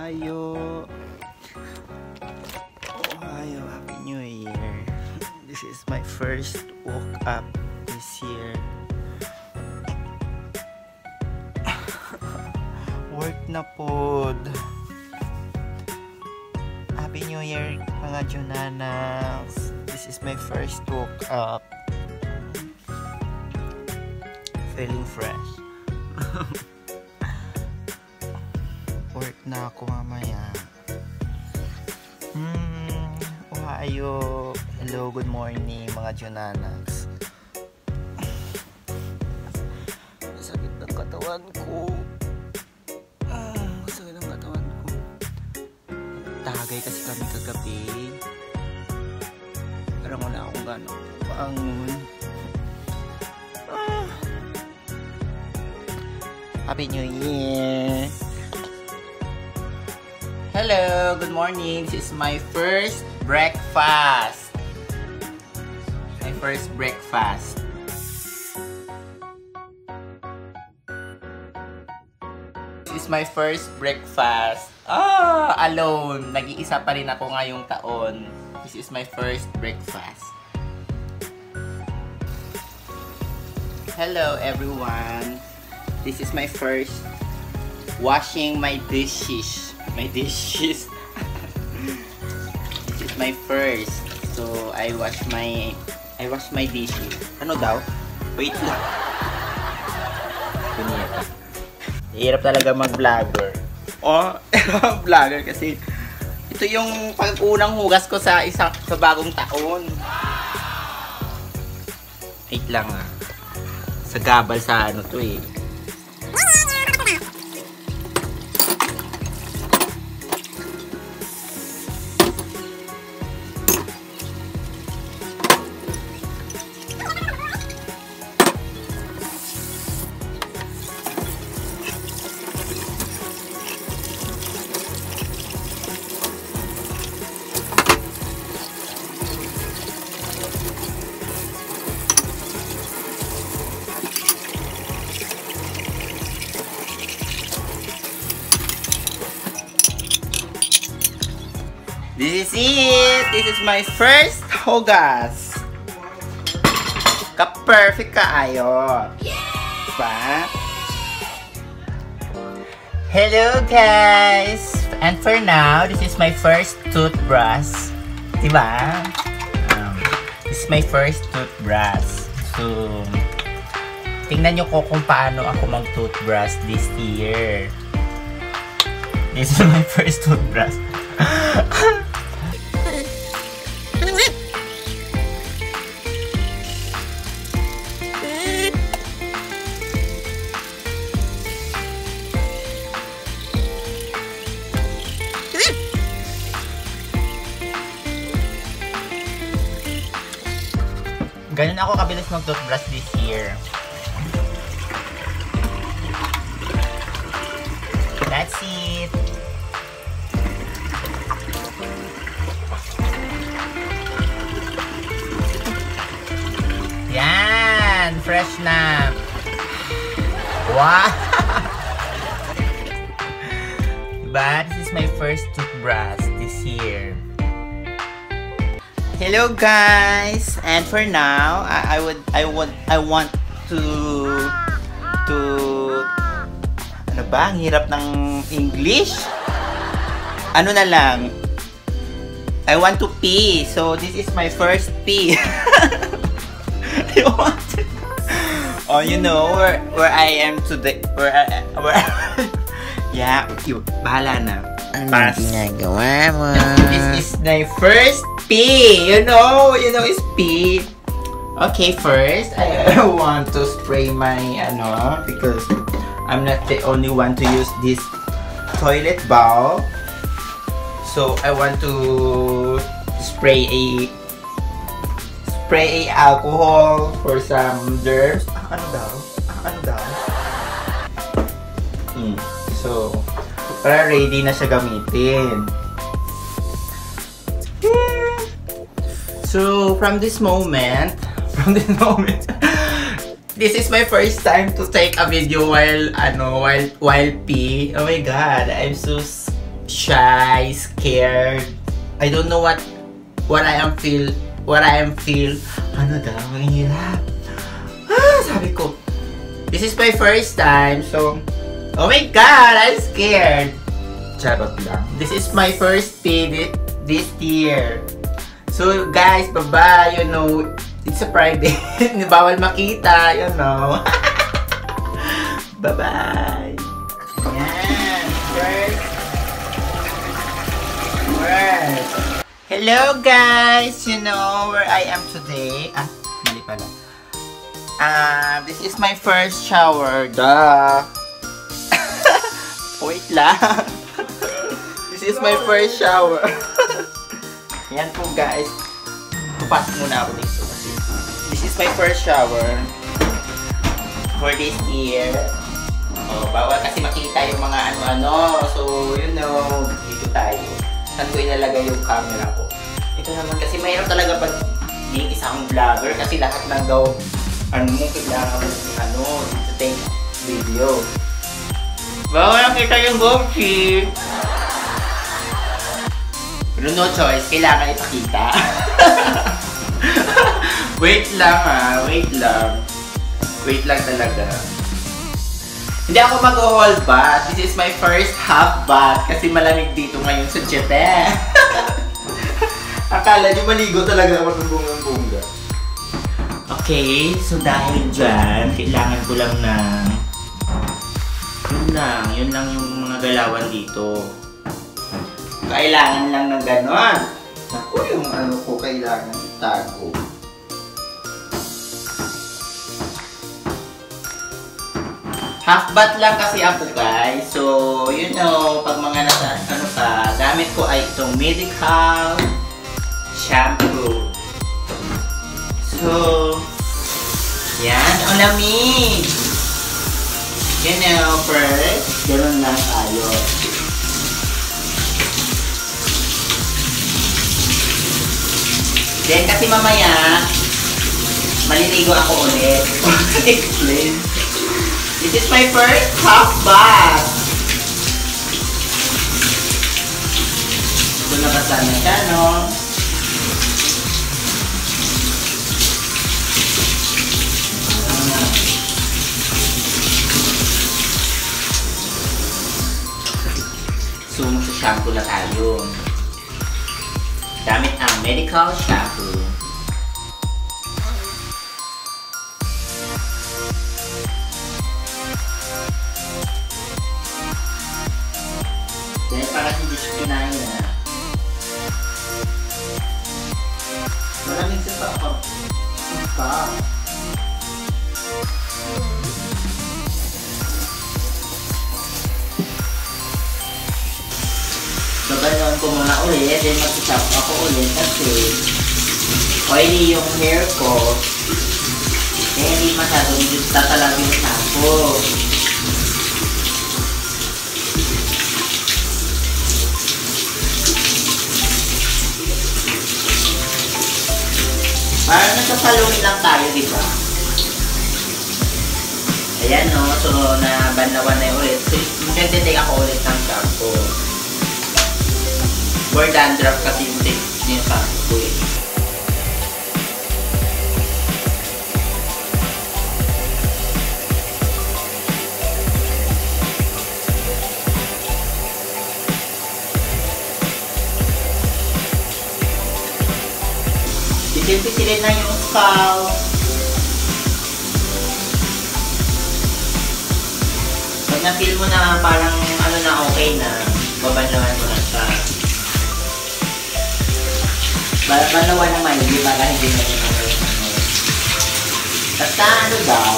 Ohio. Ohio, Happy New Year. This is my first woke up this year. Work na pod. Happy New Year mga Junanags. This is my first woke up. Feeling fresh. Work na ako mamaya. Ohio. Hello, good morning mga Junanags. Sakit ng katawan ko. Sakit ng katawan ko. Tagay kasi kami kagabi. Parang wala akong gano'n paangon. Happy New Year! Hello, good morning. This is my first breakfast. My first breakfast. This is my first breakfast. Alone. Nag-iisa pa rin ako ngayong taon. This is my first breakfast. Hello, everyone. This is my first washing my dishes. This is my first. So I wash my dishes. Ano daw? Wait lang. Kunyeta. Hirap talaga mag-vlogger. Vlogger kasi ito yung pag-unang hugas ko sa bagong taon. Wait lang Sa gabal sa ano to eh. This is it! This is my first hugas! Ka-perfect kaayo! Diba? Hello guys! And for now, this is my first toothbrush. Diba? This is my first toothbrush. So, tingnan nyo ko kung paano ako mag-toothbrush this year. This is my first toothbrush. Ganun ako kabilis mag-toothbrush this year. That's it. Yan! Fresh na! Wow! Diba? This is my first toothbrush this year. Hello guys! And for now, I want to ano ba? Ang hirap ng English? Ano na lang? I want to pee. So this is my first pee. Oh, you know where I am today. Yeah, bahala na. Ano ginagawa mo? This is my first pee. You know is pee. Okay, first I want to spray my because I'm not the only one to use this toilet bowl. So I want to spray a alcohol for some germs. Ano daw? So, para ready na siya gamitin. So, from this moment, this is my first time to take a video while pee. Oh my god, I'm so shy, scared. I don't know what I am feel. Ano daw, ang hirap. Sabi ko, this is my first time, so, oh my God, I'm scared. Charot lang. This is my first pay this year. So, guys, bye-bye, you know, it's a private. Bawal makita, you know. Bye-bye. Yan, first. Hello, guys, you know where I am today. Mali pala. This is my first shower. Duh. Wait lang. This is my first shower. Yan po, guys. Papasok muna ako dito kasi this is my first shower for this year. Oh, bawal kasi makita yung mga ano-ano. So, you know, dito tayo. Saan ko ilalagay yung camera ko? Ito naman kasi mayroon talaga pag di isang vlogger kasi lahat ng daw ano mo kailangan to take video. Bawal nakita yung Gopchi. Pero no choice, kailangan ipakita. Wait lang wait lang. Wait lang talaga. Hindi ako mag-haul bath. This is my first half bath kasi malamig dito ngayon sa Japan. Akala nyo maligo talaga ako ng bungang-bunga. Okay, so dahil dyan, kailangan ko lang ng yun lang yung mga galawan dito. Kailangan lang ng ganon. Naku, yung ano ko kailangan itago. Half bath lang kasi ako, guys. So, you know, pag mga gamit ko ay itong medical shampoo. So, yan, ang lamig. You know, first, gano'n lang tayo. Then, kasi mamaya, maliligo ako ulit. Explain. This is my first half bath. Ito nabasa na siya, no? So, magsa-shampoo na tayo. Gamit ang medical shampoo. Dahil para hindi siya kinain na. Maraming sa pa. So, ganoon ko muna ulit. Then, mag-tap ako ulit kasi oily yung hair ko. Kaya hindi masyado medyo tatalagin yung shampoo. Parang nagsasalungin lang tayo, di ba? Ayan, no? So, nabanlawan na yung ulit. So, maganda-take ako ulit ng shampoo. More dandruff kasi yung take niya sa shampoo eh. Pisil-pisilin na yung scalp. Pag na-feel mo na parang ano na okay na, babanlawan mo na siya. Banlawan naman, hindi ba hindi na yun ano. Basta ano daw,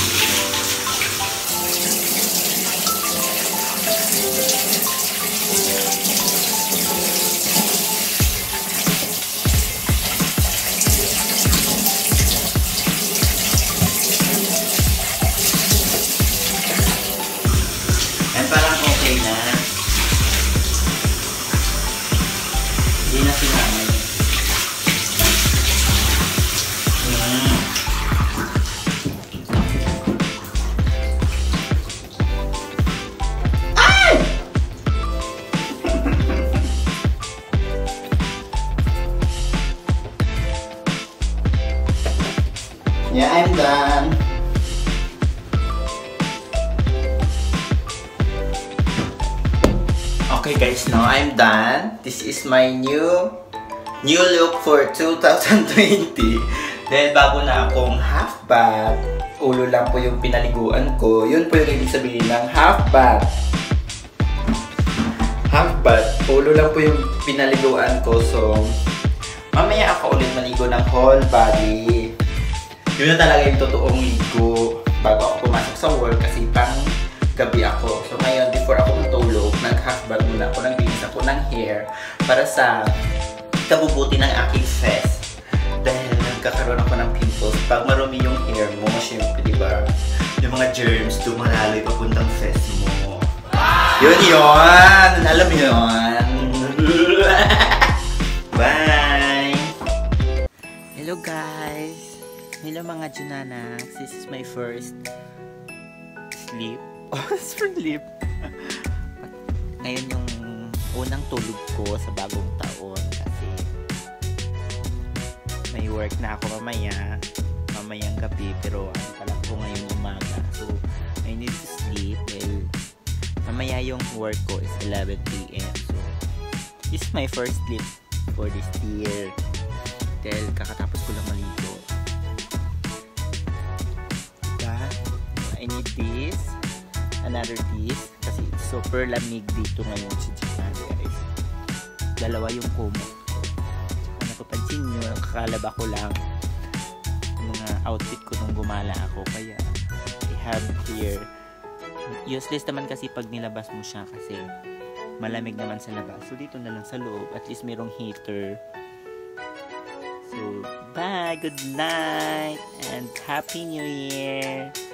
parang okay na. Hindi na sinamay. Ay! Okay guys, now I'm done. This is my new look for 2020. Dahil bago na akong half bath, ulo lang po yung pinaliguan ko. Yun po yung ibig sabihin ng half bath. Half bath, ulo lang po yung pinaliguan ko. So, mamaya ako ulit maligo ng whole body. Yun na talaga yung totoong ligo bago ako pumasok sa work kasi pang gabi ako. So ngayon, before ako matulog, nag-half bath muna ako, naglinis ako ng hair para sa kabubuti ng aking face. Dahil nagkakaroon ako ng pimples. Pag marumi yung hair mo, syempre, diba? Yung mga germs, dumalaloy papuntang face mo. Yun yun! Alam mo yun! Bye! Hello guys! Hello mga Junanax! This is my first sleep. Sleep. Ngayon yung unang tulog ko sa bagong taon kasi may work na ako mamayang gabi, pero ano pala ko ngayon umaga. So I need to sleep dahil mamaya yung work ko is 11 PM. So this is my first sleep for this year dahil kakatapos ko lang maligo. I need this, another this, kasi super lamig dito ngayon sa Japan guys. Dalawa yung kumot ko. Kung napapansin nyo, nakakalaba ko lang mga outfit ko nung gumala ako, kaya I have here. Useless naman kasi pag nilabas mo siya kasi malamig naman sa labas. So dito na lang sa loob, at least mayroong heater. So bye, good night and happy new year.